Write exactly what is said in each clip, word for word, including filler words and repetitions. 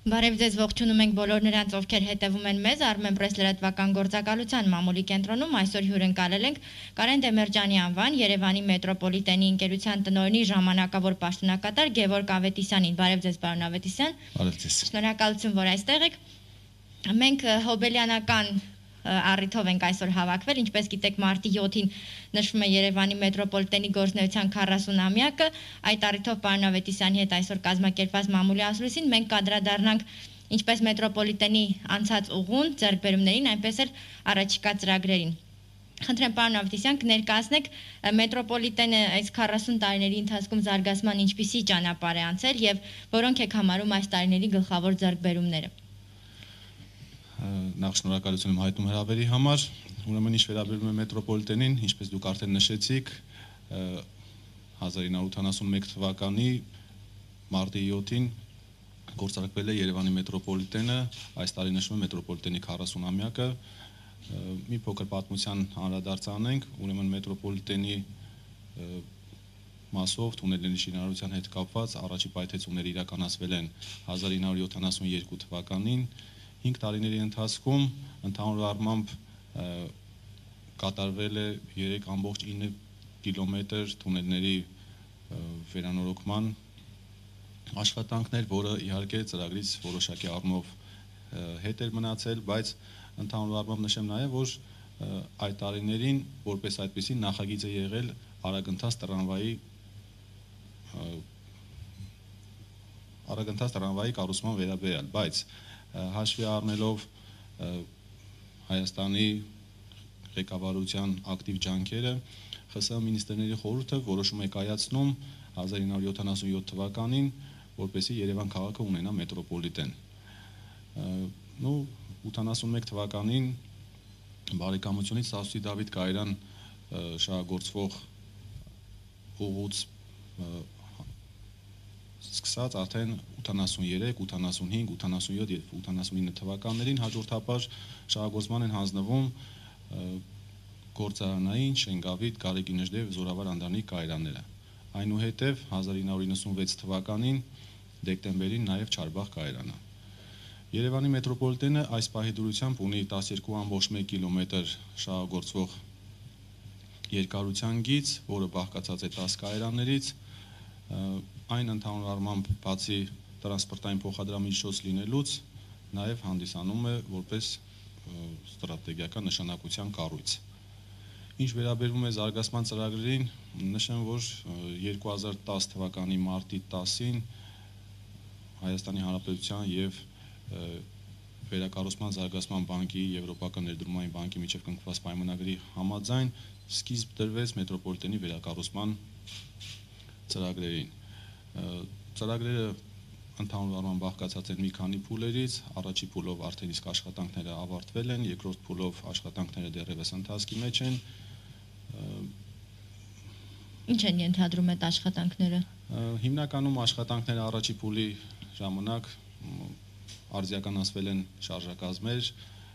Բարև ձեզ, ողջունում ենք բոլոր նրանց, ովքեր հետևում են մեզ Armen Press լրատվական գործակալության մամուլի կենտրոնում այսօր հյուրընկալել ենք Կարեն Դեմերջյանի անվան Երևանի մետրոպոլիտենի ընկերության տնօրենի ժամանակավոր պաշտոնակատար Գևորգ Ավետիսյանին։ Բարև ձեզ, պարոն Ավետիսյան։ Բարև ձեզ։ Շնորհակալություն, որ այստեղ եք։ Մենք հոբելյանական առիթով ենք այսօր հավաքվել, ինչպես գիտեք, մարտի յոթին նշվում է Երևանի մետրոպոլիտենի գործունեության քառասուն-ամյակը, այդ առիթով պարոն Ավետիսյանի հետ այսօր կազմակերպված մամուլի ասուլիսին մենք կադրադառնանք ինչպես մետրոպոլիտենի անցած ուղուն, ձեռքբերումներին, այնպես էլ առաջիկա ծրագրերին։ Խնդրեմ, պարոն Ավետիսյան, կներկայացնեք մետրոպոլիտենը այս քառասուն տարիների ընթացքում զարգացման ինչպիսի ճանապարհ է անցել եւ որոնք եք համարում այս տարիների գլխավոր ձեռքբերումները։ Նախ շնորհակալություն եմ հայտնում հրավերի համար, ուրեմն ինչ վերաբերում է մետրոպոլիտենին, ինչպես դուք արդեն նշեցիք, հազար իննսուն ութանասունմեկ թվականի մարտի յոթին գործարկվել է Երևանի մետրոպոլիտենը, այս տարի նշվում է մետրոպոլիտենի քառասուն-ամյակը, մի փոքր պատմության անդրադարձ անենք, ուրեմն մետրոպոլիտենի մասով թունելների շինարարության հետ կապված առաջի պայթեցումները իրականացվել են հազար իննսուն յոթանասունյոթ թվականին, հինգ տարիների ընթացքում ընդհանուր առմամբ կատարվել է երեք ամբողջ ինը կիլոմետր թունելների վերանորոգման աշխատանքներ, որը իհարկե ծրագրից որոշակի առումով հետ էր մնացել, բայց ընդհանուր առմամբ նշեմ նաև, որ այդ տարիներին որպես այդպիսի նախագիծ է եղել արագընթաց տրամվայի արագընթաց տրամվայի կառուցման վերաբերյալ, բայց հաշվի առնելով Հայաստանի ղեկավարության ակտիվ ջանքերը, ԽՍՀՄ Մինիստրների խորհուրդը որոշում է կայացնում հազար իննսուն յոթանասունյոթ թվականին, որպեսզի Երևան քաղաքը ունենա մետրոպոլիտեն։ Ու ութանասունմեկ թվականին բարեկամությունից Սասունցի Դավիթ Կայրան շահագործվող ուղուց սկսած արդեն ութանասունյերեք, ութանասունհինգ, ութանասունյոթ եւ ութանասունինը թվականներին հաջորդաբար շահագործման են հանձնվում գործարանային, Շենգավիթ, Գարեգին Նժդեհ, Զորավար Անդրանիկ կայարանները։ Այնուհետև հազար իննսուն նվեցանվեց թվականին դեկտեմբերին նաև Չարբախ կայարանը։ Երևանի մետրոպոլիտենը այս պահի դրությամբ ունի տասներկու ամբողջ մեկ կիլոմետր շահագործվող երկարության գիծ, որը բաղկացած է տասը կայարաններից, այն ընդհանուր առմամբ բացի տրանսպորտային փոխադրամիջոց լինելուց, նաև հանդիսանում է որպես ստրատեգիական նշանակության կառույց։ Ինչ վերաբերում է զարգացման ծրագրերին, նշեմ, որ երկու հազար տասը թվականի մարտի տասին Հայաստանի Հանրապետության եւ Վերակառուցման զարգացման բանկի Եվրոպական ներդրումային բանկի միջև կնքված պայմանագրի համաձայն սկիզբ դրվեց մետրոպոլիտենի վերակառուցման ծրագրերին։ Ծրագրերը ընդհանուր առմամբ բաղկացած են մի քանի փուլերից, առաջի փուլով արդեն իսկ աշխատանքները ավարտվել են, երկրորդ փուլով աշխատանքները դեռևս ընթացքի մեջ են։ Ինչ են ենթադրում այդ աշխատանքները։ Հիմնականում աշխատանքները առաջի փուլի ժամանակ արձիականացվել են շարժակազմեր,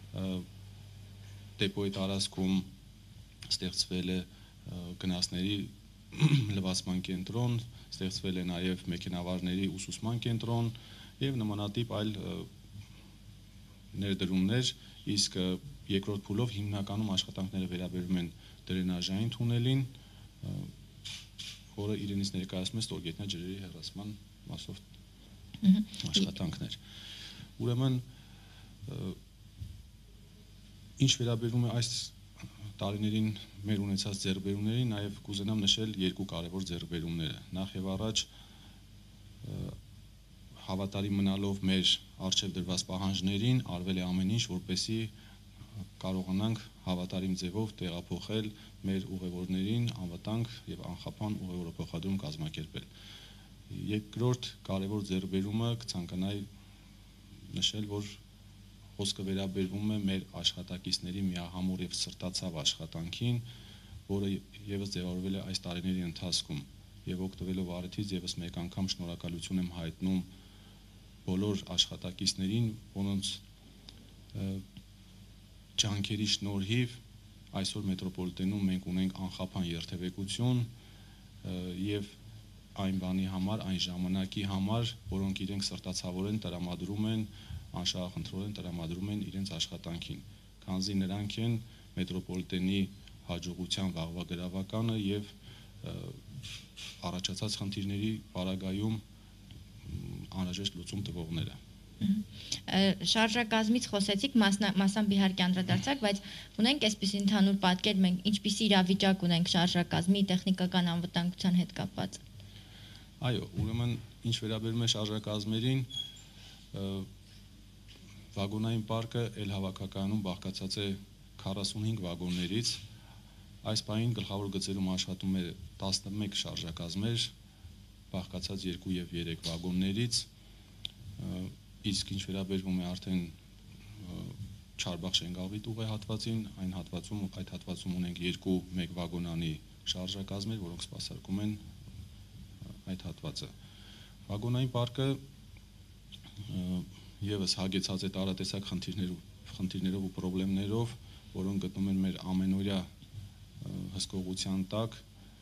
դեպոյի տարածքում ստեղծվել է գնացների լվացման կենտրոն, ստեղծվել է նաև մեքենավարների ուսուցման կենտրոն եւ նմանատիպ այլ ներդրումներ, իսկ երկրորդ փուլով հիմնականում աշխատանքները վերաբերում են դրենաժային թունելին, որը իրենից ներկայացնում է ստորգետնյա ջրերի հեռացման մասով աշխատանքներ։ Ուրեմն ինչ վերաբերում է այս տարիներին մեր ունեցած ձեռքբերումներին, նաև կուզենամ նշել երկու կարևոր ձեռքբերումները։ Նախ եւ առաջ հավատարիմ մնալով մեր առջև դրված պահանջներին, արվել է ամեն ինչ, որպեսզի կարողանանք հավատարիմ ձևով տեղափոխել մեր ուղևորներին անվտանգ եւ անխափան ուղևորափոխադրում կազմակերպել։ Երկրորդ կարևոր ձեռքբերումը կցանկանայի նշել, որ խոսքը վերաբերվում է մեր աշխատակիցների միահամուռ եւ սրտացավ աշխատանքին, որը եւս ձևավորվել է այս տարիների ընթացքում եւ օգտվելով առիթից եւս մեկ անգամ շնորհակալություն եմ հայտնում բոլոր աշխատակիցներին, որոնց ջանքերի շնորհիվ այսօր մետրոպոլիտենում մենք ունենք անխափան երթևեկություն եւ այն բանի համար, այն ժամանակի համար, որոնք իրենք սրտացավորեն տրամադրում են, անշահախնդրորեն տրամադրում են իրենց աշխատանքին, քանզի նրանք են մետրոպոլիտենի հաջողության վաղվա գրավականը եւ առաջացած խնդիրների պարագայում անհրաժեշտ լուծում տվողները։ Շարժակազմից խոսեցիք, մասամբ իհարկե անդրադարձակ, բայց ունենք այսպիսի ընդհանուր պատկեր, մենք ինչպիսի իրավիճակ ունենք շարժակազմի տեխնիկական անվտանգության հետ կապված։ Այո, ուրեմն ինչ վերաբերում է շարժակազմերին, վագոնային պարկը էլ հավաքականում բաղկացած է քառասունհինգ վագոններից, այս պահին գլխավոր գծերում աշխատում է տասնմեկ շարժակազմեր, բաղկացած երկու եւ երեք վագոններից, իսկ ինչ վերաբերվում է արդեն Չարբախ-Շենգավիթ ուղեհատվածին, այն հատվածում, այդ հատվածում ունենք երկու մեկ վագոնանի շարժակազմեր, որոնք սպասարկում են այդ հատվածը։ Վագոնային պարկը եւս հագեցած է տարատեսակ խնդիրներով, խնդիրներով ու խնդիրներով, որոնք գտնում են մեր ամենօրյա հսկողության տակ,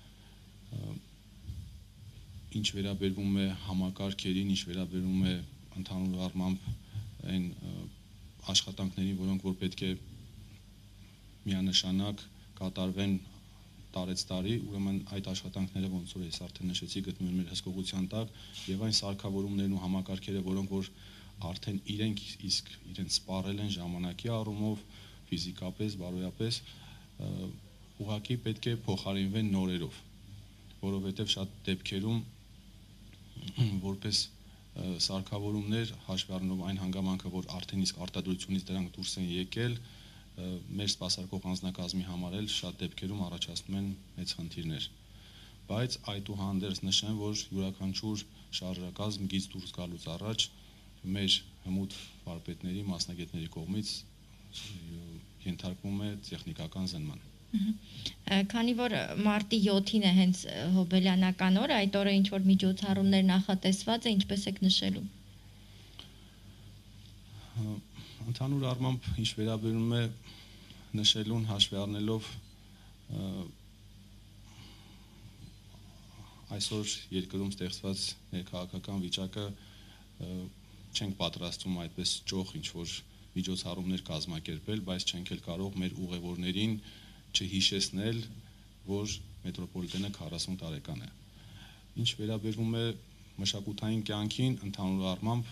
ինչ վերաբերվում է համակարգերին, ինչ վերաբերվում է ընդհանուր առմամբ այն աշխատանքներին, որոնք որ պետք է միանշանակ կատարվեն տարեց տարի, ուրեմն այդ աշխատանքները ոնց որ ես արդեն նշեցի, գտնվում են մեր հսկողության տակ եւ այն սարքավորումներն ու համակարգերը, որոնք որ արդեն իրենք իսկ իրենց սպառել են ժամանակի առումով, ֆիզիկապես, բարոյապես, ուղղակի պետք է փոխարինվեն նորերով, որովհետեւ շատ դեպքերում որպես սարքավորումներ հաշվի առնելով այն հանգամանքը, որ արդեն իսկ արտադրությունից դրանք դուրս են եկել, մեր սպասարկող անձնակազմի համար էլ շատ դեպքերում առաջացնում են մեծ խնդիրներ։ Բայց այդուհանդերձ նշեմ, որ յուրաքանչյուր շարժակազմ գից դուրս գալուց առաջ մեր հմուտ վարպետների, մասնագետների կողմից ենթարկվում է տեխնիկական զննման։ Քանի որ մարտի յոթին է հենց հոբելյանական օրը, այդ օրը ինչ որ միջոցառումներ նախատեսված է, ինչպես եք նշելու։ Ընդհանուր առմամբ ինչ վերաբերում է նշելուն հաշվի առնելով այսօր երկրում ստեղծված ներքաղաքական վիճակը չենք պատրաստվում այդպես ճոխ ինչ որ միջոցառումներ կազմակերպել, բայց չենք էլ կարող մեր ուղևորներին չհիշեցնել, որ մետրոպոլիտենը քառասուն տարեկան է։ Ինչ վերաբերվում է մշակութային կյանքին, ընդհանուր առմամբ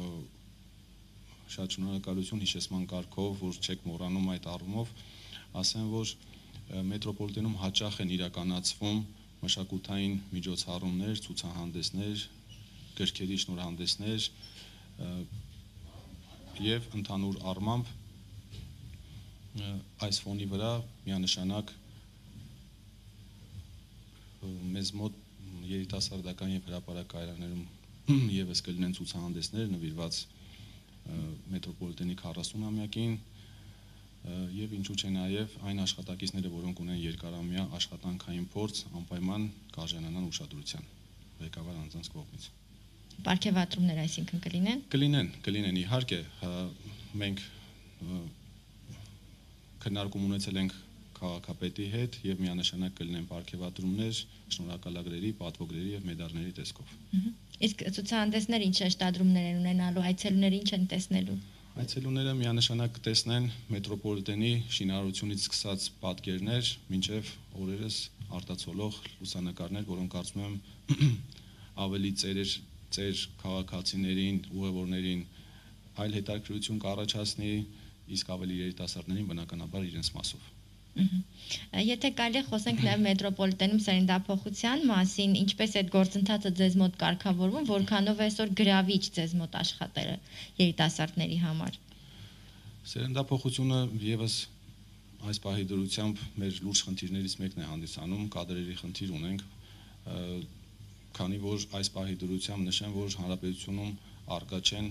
շատ շնորհակալություն հիշեցման կարգով, որ չեք մոռանում այդ առումով, ասեմ, որ մետրոպոլիտենում հաճախ են իրականացվում մշակութային միջոցառումներ, ցուցահանդեսներ, գրքերի շնորհանդեսներ եւ ընդհանուր առմամբ այս ֆոնի վրա միանշանակ մեզ մոտ երիտասարդական եւ հրապարակայարաններում եւս կլինեն ցուցահանդեսներ նվիրված մետրոպոլիտենի քառասունամյակին եւ ինչու՞ չէ նաեւ այն աշխատակիցները, որոնք ունեն երկարամյա աշխատանքային փորձ, անպայման կարժանանան ուշադրության ղեկավար անձանց կողմից։ Պարգևատրումներ այսինքն կլինեն։ Կլինեն, կլինեն իհարկե, մենք քննարկում ունեցել ենք քաղաքապետի հետ եւ միանշանակ կլինեն պարգևատրումներ, շնորհակալագրերի, պատվոգրերի եւ մեդալների տեսքով։ Իսկ ցուցահանդեսները ինչ շեշտադրումներ են ունենալու, այցելուները ինչ են տեսնելու։ Այցելուները միանշանակ կտեսնեն մետրոպոլիտենի շինարարությունից սկսած պատկերներ, մինչև օրերս արտացոլող լուսանկարներ, որոնք կարծում եմ ավելի ծեր ծեր քաղաքացիներին, ուղևորներին այլ հետաքրքրություն կառաջացնի, իսկ ավելի երիտասարդներին բնականաբար իրենց մասով։ Եթե կարելի է խոսենք նաև մետրոպոլիտենում սերնդափոխության մասին, ինչպես է այդ գործընթացը ձեզ մոտ կարգավորվում, որքանով է այսօր գրավիչ ձեզ մոտ աշխատելը երիտասարդների համար։ Սերնդափոխությունը եւս այս պահի դրությամբ մեր լուրջ խնդիրներից մեկն է հանդիսանում, կադրերի խնդիր ունենք, քանի որ այս պահի դրությամբ նշեմ, որ հանրապետությունում առկա չեն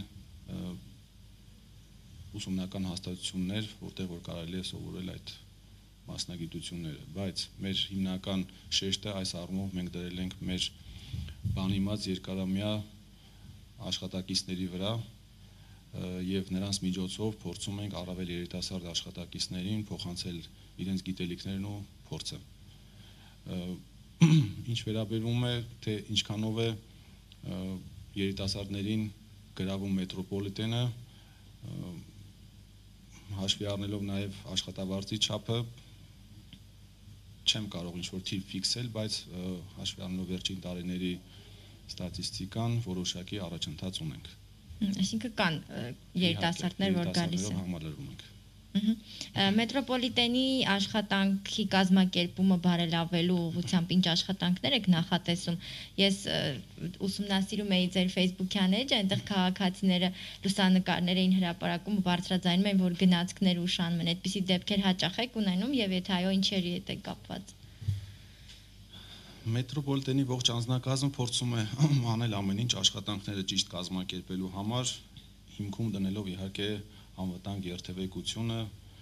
ուսումնական հաստատություններ, որտեղ որ կարելի է սովորել այդ մասնագիտությունները, բայց մեր հիմնական շեշտը այս առումով մենք դրել ենք մեր բանիմաց երկարամյա աշխատակիցների վրա եւ նրանց միջոցով փորձում ենք առավել երիտասարդ աշխատակիցներին փոխանցել իրենց գիտելիքներն ու փորձը։ ինչ վերաբերում է թե ինչքանով է երիտասարդներին գրավում մետրոպոլիտենը, հաշվի առնելով նաև աշխատավարձի չափը, չեմ կարող ինչ-որ թիվ ֆիքսել, բայց հաշվի առնելով վերջին տարիների ստատիստիկան որոշակի առաջընթաց ունենք։ Այսինքն կան երիտասարդներ, որ գալիս են։ Համալրվում ենք։ Մետրոպոլիտենի աշխատանքի կազմակերպումը բարելավելու ուղղությամբ ինչ աշխատանքներ եք նախատեսում։ Ես ուսումնասիրում էի ձեր Facebook-յան էջը, այնտեղ քաղաքացիները լուսանկարներ էին հրապարակում ու բարձրաձայնում էին, որ գնացքներ ուշանում են։ Այդպիսի դեպքեր հաճախ եք ունենում եւ եթե այո, ինչերի հետ եք կապված։ Մետրոպոլիտենի ողջ անձնակազմը փորձում է անել ամեն ինչ աշխատանքները ճիշտ կազմակերպելու համար, հիմքում դնելով իհարկե անվտանգ երթևեկությունը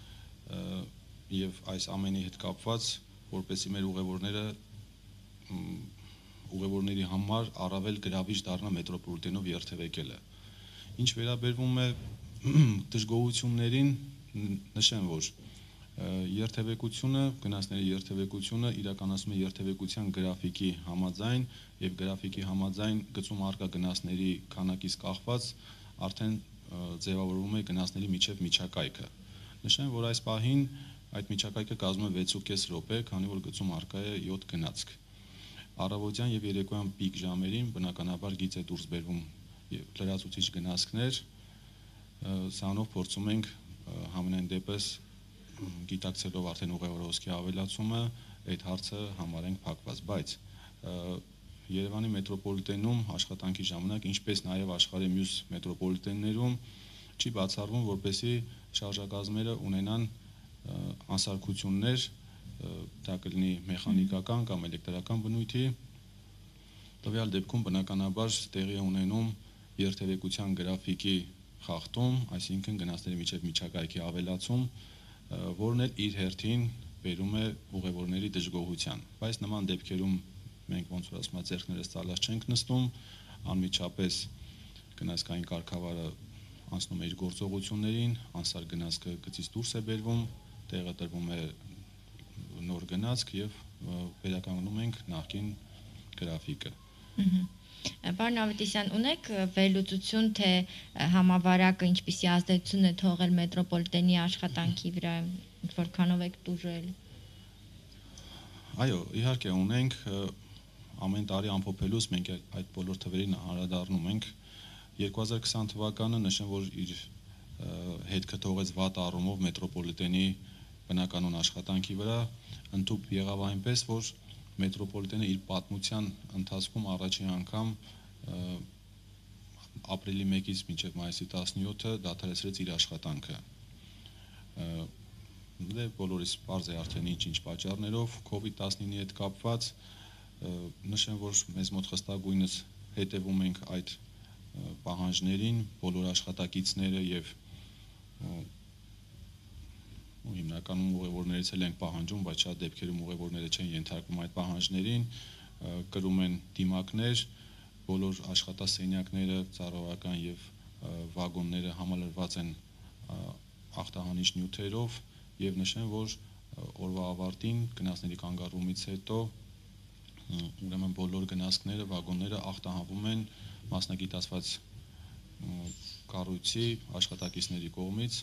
եւ այս ամենի հետ կապված, որպեսզի մեր ուղևորները ուղևորների համար առավել գրավիչ դառնա մետրոպոլիտենով երթևեկելը։ Ինչ վերաբերվում է դժգոհություններին, նշեմ, որ երթևեկությունը, գնացների երթևեկությունը իրականացում է երթևեկության գրաֆիկի համաձայն եւ գրաֆիկի համաձայն գծում առկա գնացների քանակից կախված արդեն ձևավորվում է գնացների միջև միջակայքը։ Նշեմ, որ այս պահին այդ միջակայքը կազմում է վեց ու կես րոպե, քանի որ գծում առկա է յոթ գնացք։ Առավոտյան եւ երեկոյան պիկ ժամերին բնականաբար գիծ է դուրս բերվում լրացուցիչ գնացքներ, սրանով փորձում ենք համենայն դեպս գիտակցելով արդեն ուղևորոսքի ավելացումը այդ հարցը համարենք փակված, բայց Երևանի մետրոպոլիտենում աշխատանքի ժամանակ, ինչպես նաև աշխարհի մյուս մետրոպոլիտեններում չի բացառվում, որպեսզի շարժակազմերը ունենան անսարքություններ, դա կլինի մեխանիկական կամ էլեկտրական բնույթի, տվյալ դեպքում բնականաբար տեղի է ունենում երթևեկության գրաֆիկի խախտում, այսինքն գնացների միջև միջակայքի ավելացում, որն էլ իր հերթին բերում է ուղևորների դժգոհության, բայց նման դեպքերում մենք ոնց որ ասում եմ ձեռքներս ծալած չենք նստում, անմիջապես գնացքային կարգավարը անցնում է իր գործողություններին, անսար գնացքը գծից դուրս է բերվում, տեղը տրվում է նոր գնացք եւ վերականգնում ենք նախկին գրաֆիկը։ Պարոն Ավետիսյան, ունեք վերլուծություն, թե համավարակը ինչպիսի ազդեցություն է թողել մետրոպոլիտենի աշխատանքի վրա, որքանով եք տուժել։ Այո, իհարկե ունենք, ամեն տարի ամփոփելուց մենք այդ բոլոր թվերին անդրադառնում ենք։ երկու հազար քսան թվականը նշեմ, որ իր հետքը թողեց վատ առումով մետրոպոլիտենի բնականոն աշխատանքի վրա, ընդհանուր եղավ այնպես, որ մետրոպոլիտենը իր պատմության ընթացքում առաջին անգամ ապրիլի մեկից մինչև մայիսի տասնյոթը դադարեցրեց իր աշխատանքը։ Դե բոլորիս պարզ է արդեն ինչ-ինչ պատճառներով, քովիդ տասնինի հետ կապված, նշեմ, որ մեզ մոտ խստագույնս հետևում ենք այդ պահանջներին, բոլոր աշխատակիցները եւ հիմնականում ուղևորներից էլ ենք պահանջում, բայց շատ դեպքերում ուղևորները չեն ենթարկվում այդ պահանջներին, կրում են դիմակներ, բոլոր աշխատասենյակները, ծառայական եւ վագոնները համալրված են ախտահանիչ նյութերով եւ նշեմ, որ օրվա ավարտին գնացների կանգառումից հետո ուրեմն բոլոր գնացքները, վագոնները ախտահանվում են մասնագիտացված կառույցի աշխատակիցների կողմից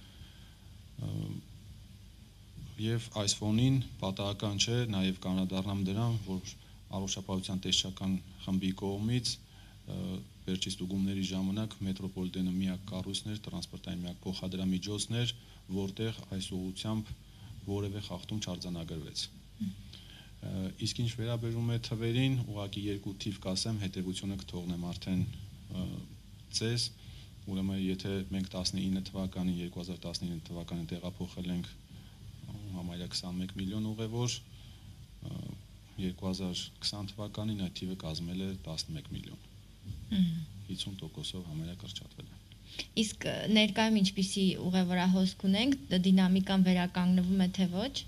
եւ այս ֆոնին պատահական չէ, նաեւ կանադառնամ դրան, որ առողջապահության տեսչական խմբի կողմից վերջի ստուգումների ժամանակ մետրոպոլիտենը միակ կառույցն էր, տրանսպորտային միակ փոխադրամիջոցն էր, որտեղ այս ուղղությամբ որևէ խախտում չարձանագրվեց։ Իսկ ինչ վերաբերում է թվերին, ուղղակի երկու թիվ կասեմ, հետևությունը կթողնեմ արդեն ձեզ, ուրեմն եթե մենք տասնինը թվականին, երկու հազար տասնինը թվականին տեղափոխել ենք համարյա քսանմեկ միլիոն ուղևոր, երկու հազար քսան թվականին այդ թիվը կազմել է տասնմեկ միլիոն։ հիսուն տոկոսով համարյա կրճատվել է։ Իսկ ներկայում ինչպիսի ուղևորահոսք ունենք, դինամիկան վերականգնվում է թե ոչ։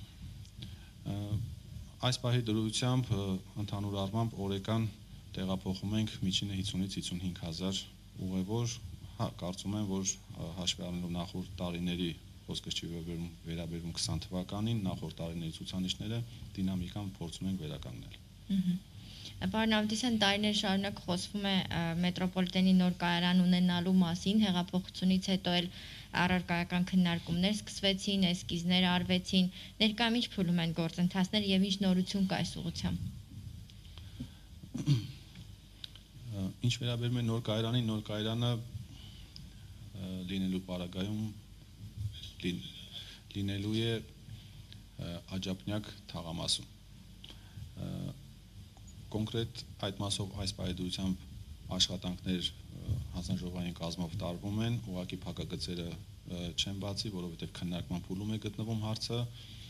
Այս պահի դրությամբ ընդհանուր առմամբ օրեկան տեղափոխում ենք միջինը հիսունից հիսունհինգ հազար ուղևոր, հա, կարծում եմ, որ հաշվի առնելով նախորդ տարիների, խոսքը չի վերաբերում քսան թվականին, նախորդ տարիների ցուցանիշները դինամիկան փորձում ենք վերականգնել։ Պարոն Ավդիսյան, տարիներ շարունակ խոսվում է մետրոպոլիտենի նոր կայարան ունենալու մասին, հեղափոխությունից հետո էլ առարկայական քննարկումներ սկսվեցին, էսկիզներ արվեցին, ներկայում ինչ փուլում են գործընթացները եւ ինչ նորություն կա այս ուղղությամբ։ Ինչ վերաբերում է նոր կայարանին, նոր կայարանը լինելու պարագայում լինելու է Աջափնյակ թաղամասում։ Կոնկրետ այդ մասով այս պայդրությամբ աշխատանքներ հանձնաժողովային կազմով տարվում են, ուղղակի փակագծերը չեն բացի, որովհետև քննարկման փուլում է գտնվում հարցը,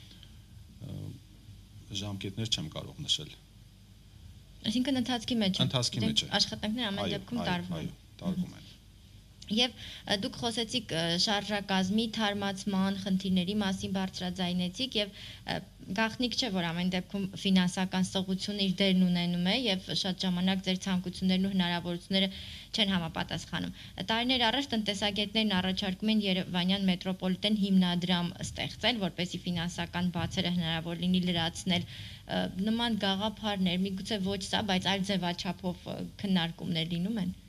ժամկետներ չեմ կարող նշել։ Այսինքն ընթացքի մեջ է։ Ընթացքի մեջ է։ Աշխատանքները ամեն դեպքում տարվում են։ Տարվում են։ Եվ դուք խոսեցիք շարժակազմի թարմացման խնդիրների մասին բարձրաձայնեցիք եւ գաղտնիք չէ, որ ամեն դեպքում ֆինանսական սղությունը իր դերն ունենում է եւ շատ ժամանակ ձեր ցանկություններն ու հնարավորությունները չեն համապատասխանում։ Տարիներ առաջ տնտեսագետներն առաջարկում են Երևանյան մետրոպոլիտեն հիմնադրամ ստեղծել, որպեսզի ֆինանսական բացերը հնարավոր լինի լրացնել։ Նման գաղափարներ, միգուցե ոչ սա, բայց այլ ձևաչափով քննարկումներ լինում են։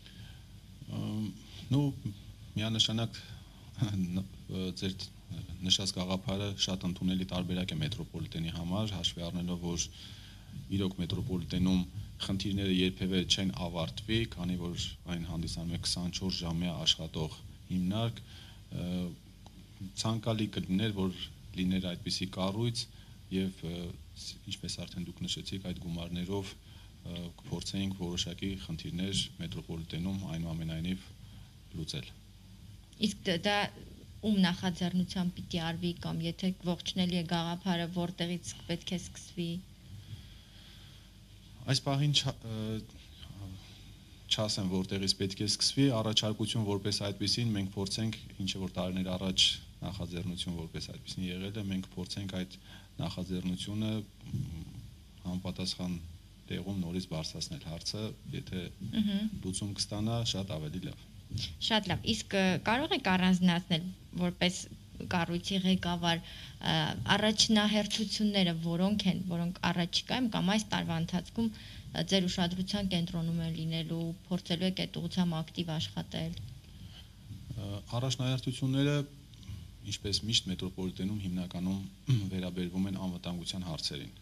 Ну, միանշանակ ձեր նշած գաղափարը շատ ընդունելի տարբերակ է մետրոպոլիտենի համար, հաշվի առնելով, որ իրոք մետրոպոլիտենում խնդիրները երբևէ չեն ավարտվի, քանի որ այն հանդիսանում է քսանչորս ժամյա աշխատող հիմնարկ, ցանկալի կլիներ, որ լիներ այդպիսի կառույց եւ ինչպես արդեն դուք նշեցիք, այդ գումարներով կփորձեինք որոշակի խնդիրներ մետրոպոլիտենում այնուամենայնիվ լուծել։ Իսկ դա ում նախաձեռնությամբ պիտի արվի կամ եթե ողջնելի է գաղափարը, որտեղից պետք է սկսվի։ Այս պահին չասեմ, որտեղից պետք է սկսվի, առաջարկություն որպես այդպեսին մենք փորձենք, ինչը որ տարիներ առաջ նախաձեռնություն որպես այդպեսին եղել է, մենք փորձենք այդ նախաձեռնությունը համապատասխան տեղում նորից բարձրացնել հարցը, եթե լուծում կստանա, շատ ավելի լավ։ Շատ լավ, իսկ կարող եք առանձնացնել որպես կառույցի ղեկավար առաջնահերթությունները որոնք են, որոնք առաջիկայում կամ այս տարվա ընթացքում ձեր ուշադրության կենտրոնում են լինելու, փորձելու եք այդ ուղղությամբ ակտիվ աշխատել։ Առաջնահերթությունները, ինչպես միշտ մետրոպոլիտենում հիմնականում վերաբերվում են անվտանգության հարցերին,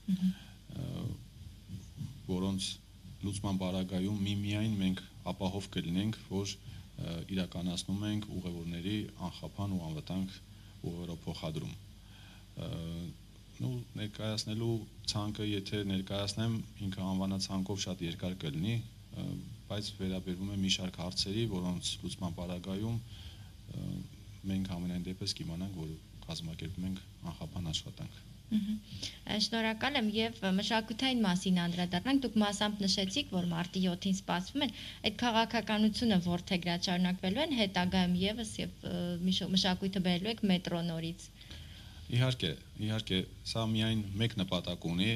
որոնց լուծման պարագայում միմիայն մենք ապահով կլինենք, որ իրականացնում ենք ուղևորների անխափան ու անվտանգ ուղևորով փոխադրում։ Ну, ներկայացնելու ցանկը, եթե ներկայացնեմ, ինքը անվանացանկով շատ երկար կլինի, բայց վերաբերվում է մի շարք հարցերի, որոնց լուծման պարագայում մենք ամենայն դեպս կիմանանք, որ կազմակերպում ենք անխափան աշխատանք։ Շնորհակալ եմ եւ մշակութային մասին անդրադառնանք, դուք մասամբ նշեցիք, որ մարտի յոթին սպասվում են, այդ քաղաքականությունը ворթեգրած շարունակվելու են հետագայում եւս եւ մշակույթը բերելու եք մետրո նորից։ Իհարկե, իհարկե, սա միայն մեկ նպատակ ունի,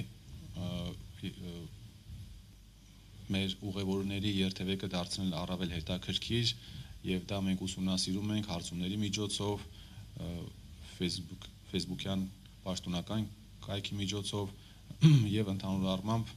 մեր ուղևորների երթևեկը դարձնել առավել հետաքրքիր եւ դա մենք ուսումնասիրում ենք հարցումների միջոցով, Facebook, Facebook-յան պաշտոնական կայքի միջոցով եւ ընդհանուր առմամբ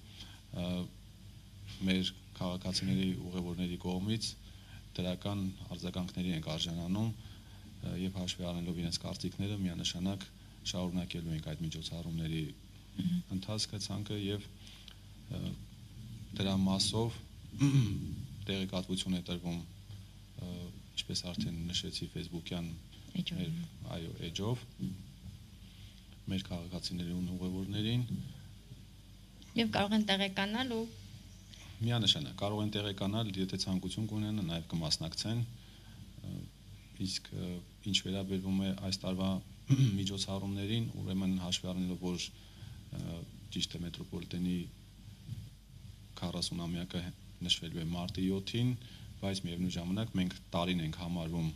մեր քաղաքացիների ուղևորների կողմից դրական արձագանքների ենք արժանանում եւ հաշվի առնելով իրենց կարծիքները միանշանակ շարունակելու ենք այդ միջոցառումների ընթացքը ցանկը եւ դրա մասով տեղեկատվություն է տրվում ինչպես արդեն նշեցի Facebook-յան այո էջով մեր քաղաքացիների ու ուղևորներին եւ կարող են տեղեկանալ ու միանշանակ կարող են տեղեկանալ, եթե ցանկություն կունենան, նաեւ կմասնակցեն, իսկ ինչ վերաբերվում է այս տարվա միջոցառումներին, ուրեմն հաշվի առնելով, որ ճիշտ է մետրոպոլիտենի քառասունամյակը նշվելու է մարտի յոթին, բայց միևնույն ժամանակ մենք տարին ենք համարվում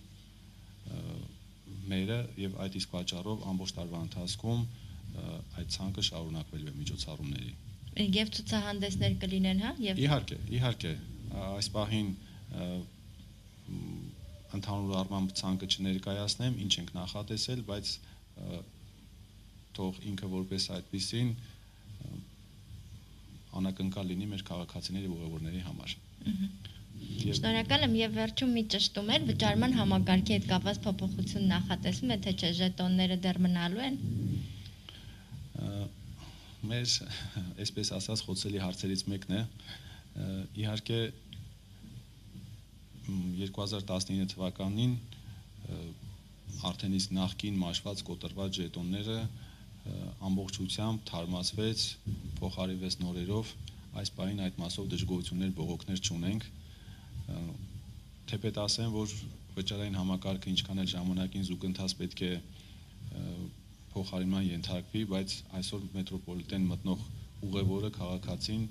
մերը եւ այդ իսկ պատճառով ամբողջ տարվա ընթացքում այդ ցանկը շարունակվելու է միջոցառումների։ Եվ ցուցահանդեսներ կլինեն, հա? Եվ Իհարկե, իհարկե, այս պահին ընդհանուր առմամբ ցանկը չներկայացնեմ, ինչ ենք նախատեսել, բայց թող ինքը որպես այդպեսին անակնկալ լինի մեր քաղաքացիների ու ուղևորների համար։ Շնորհակալ եմ եւ վերջում մի ճշտում էր վճարման համակարգի հետ կապված փոփոխություն նախատեսվում է թե չէ ժետոնները դեռ մնալու են։ Մեր այսպես ասած խոցելի հարցերից մեկն է իհարկե երկու հազար տասնինը թվականին արդեն իսկ նախկին մաշված կոտրված ժետոնները ամբողջությամբ թարմացվեց, փոխարինվեց նորերով, այս պահին այդ մասով դժգոհություններ, բողոքներ չունենք։ Թեպետ ասեմ, որ վճարային համակարգը ինչքան էլ ժամանակին զուգընթաց պետք է փոխարինման ենթարկվի, բայց այսօր մետրոպոլիտեն մտնող ուղևորը, քաղաքացին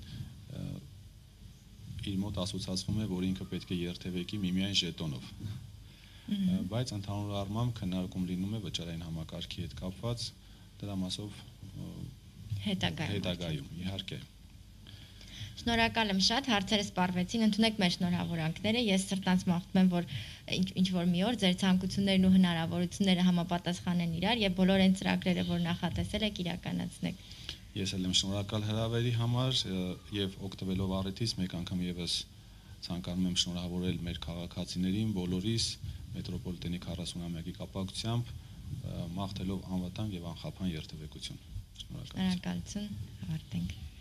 իր մոտ ասոցացվում է, որ ինքը պետք է երթևեկի միմիայն ժետոնով։ Բայց ընդհանուր առմամբ քննարկում լինում է վճարային համակարգի հետ կապված, դրա մասով հետագայում, իհարկե։ Շնորհակալ եմ շատ, հարցերը սպառվեցին, ընդունեք մեր շնորհավորանքները, ես սրտանց մաղթում եմ, որ ինչ-որ մի օր ձեր ցանկություններն ու հնարավորությունները համապատասխանեն իրար եւ բոլոր այն ծրագրերը, որ նախատեսել եք, իրականացնեք։ Ես էլ եմ շնորհակալ հրավերի համար եւ օգտվելով առիթից մեկ անգամ եւս ցանկանում եմ շնորհավորել մեր քաղաքացիներին, բոլորիս մետրոպոլիտենի քառասունամյակի կապակցությամբ մաղթելով անվտանգ եւ անխափան երթևեկություն։ Շնորհակալություն, ավարտենք։